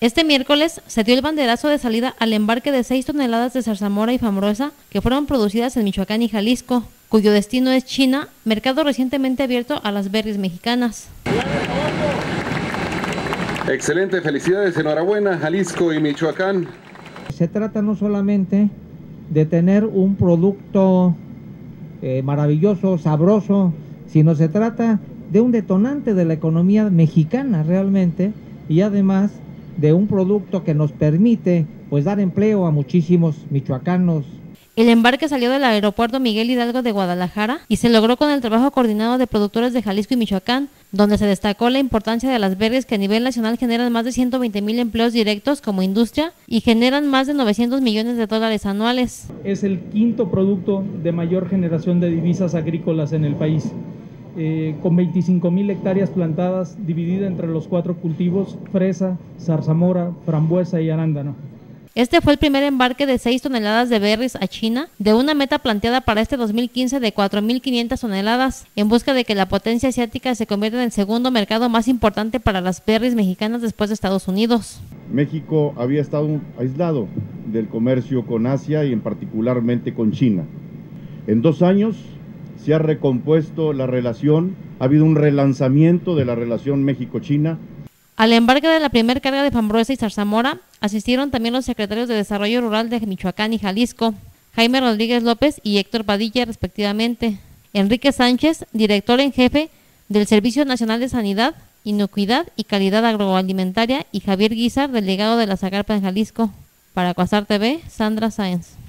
Este miércoles se dio el banderazo de salida al embarque de 6 toneladas de zarzamora y frambuesa que fueron producidas en Michoacán y Jalisco, cuyo destino es China, mercado recientemente abierto a las berries mexicanas. Excelente, felicidades, enhorabuena, Jalisco y Michoacán. Se trata no solamente de tener un producto maravilloso, sabroso, sino se trata de un detonante de la economía mexicana realmente, y además de un producto que nos permite pues dar empleo a muchísimos michoacanos. El embarque salió del aeropuerto Miguel Hidalgo de Guadalajara y se logró con el trabajo coordinado de productores de Jalisco y Michoacán, donde se destacó la importancia de las berries que a nivel nacional generan más de 120,000 empleos directos como industria y generan más de 900 millones de dólares anuales. Es el quinto producto de mayor generación de divisas agrícolas en el país. Con 25,000 hectáreas plantadas, dividida entre los 4 cultivos, fresa, zarzamora, frambuesa y arándano. Este fue el primer embarque de 6 toneladas de berries a China, de una meta planteada para este 2015 de 4,500 toneladas, en busca de que la potencia asiática se convierta en el segundo mercado más importante para las berries mexicanas después de Estados Unidos. México había estado aislado del comercio con Asia y en particularmente con China. En 2 años se ha recompuesto la relación, ha habido un relanzamiento de la relación México-China. Al embarque de la primera carga de frambuesa y zarzamora asistieron también los secretarios de Desarrollo Rural de Michoacán y Jalisco, Jaime Rodríguez López y Héctor Padilla respectivamente, Enrique Sánchez, director en jefe del Servicio Nacional de Sanidad, Inocuidad y Calidad Agroalimentaria, y Javier Guizar, delegado de la Zagarpa en Jalisco. Para Cuasar TV, Sandra Sáenz.